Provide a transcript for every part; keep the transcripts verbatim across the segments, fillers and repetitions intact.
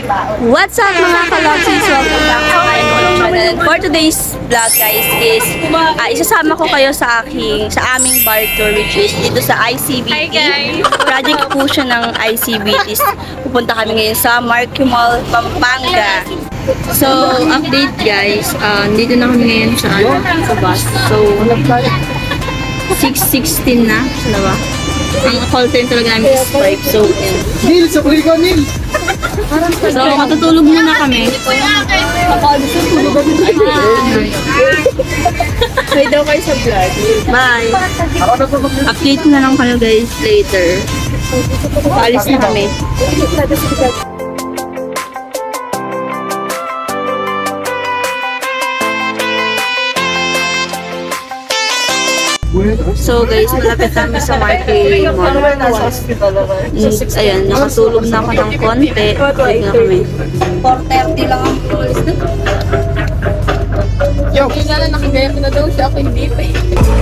What's up mga kalogsis? Welcome back to my channel. For today's vlog guys is uh, isasama ko kayo sa aking sa aming bar tour which is dito sa I C B T. Project po siya ng I C B T. Pupunta kami ngayon sa Marquee Mall, Pampanga. So, update guys. Uh, dito na kami ngayon sa, ano, sa bus. So, six sixteen na. Saan ba? Ang call time talaga namin is five. So, yun. Nil, sa ko, Nil! So, matutulog muna kami. Pwede daw kayo sa vlog. Bye! Update na lang kayo guys later. Paalis na kami. So guys, malapit kami sa Marquee Mall. Ayan, nakatulog na ako ng konti. Tulog na kami. four thirty lang ang close na. Yo! Yung nga na nakagaya ko na daw siya. Ako hindi pa eh.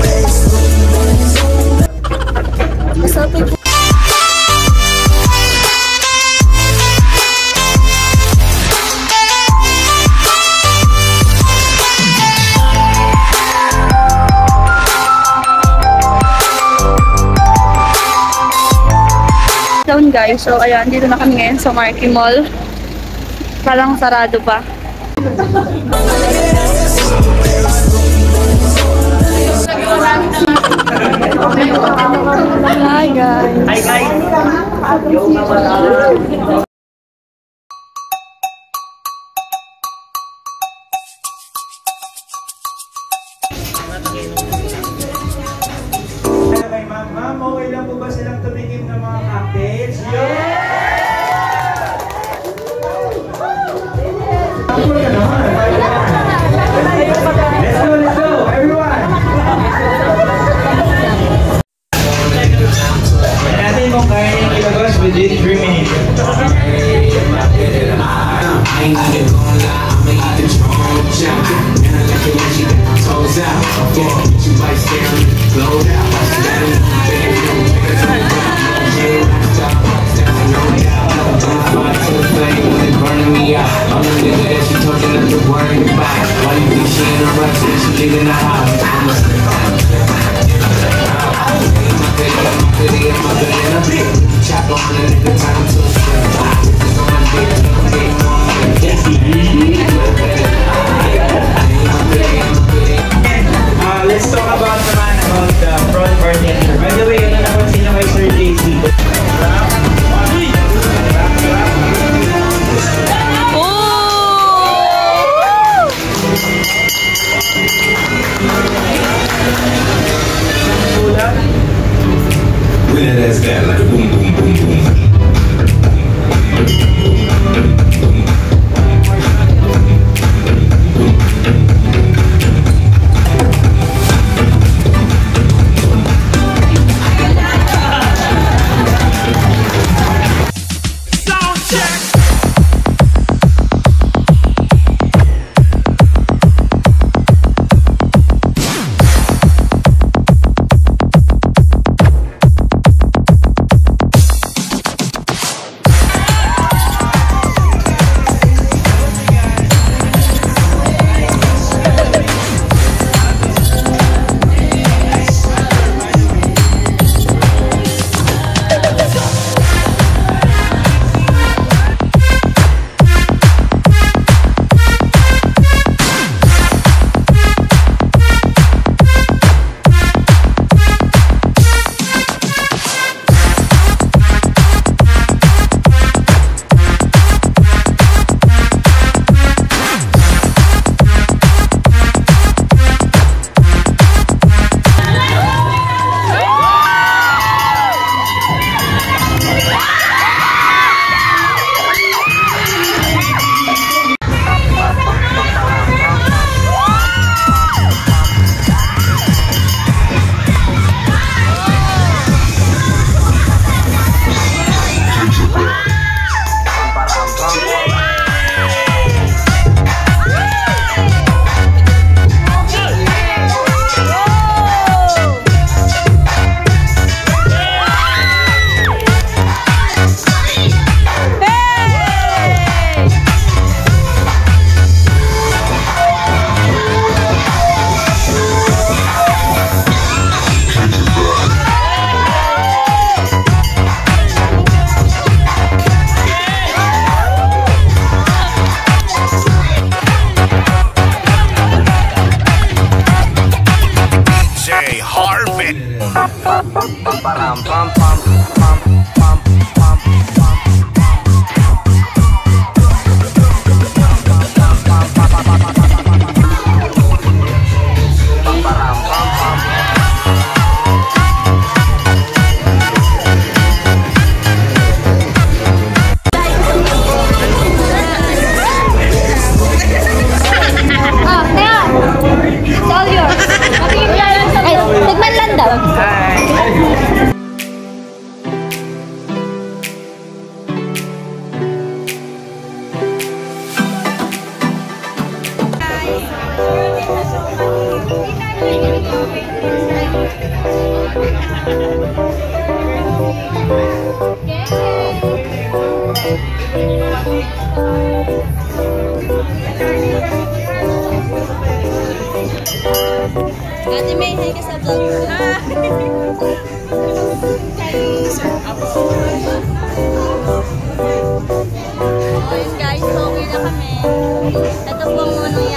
Masapin po. Down guys, so ayan, dito na kami ngayon sa Marquee Mall. Parang sarado pa. Hi guys! Hi guys! Ma'am, okay lang po ba silang tumikim ng mga cocktails? Yeah! Let's go, let's go, everyone! Natin mo kaya yung ilagos within three minutes. Uh, let's talk about naman about the front bartender. By the way, ano napansin nyo kay Sir J C? When it has that like a boom boom boom boom. Ate May, hi ka sa vlog. Ayun guys, pauwi na kami. Ito po ang unang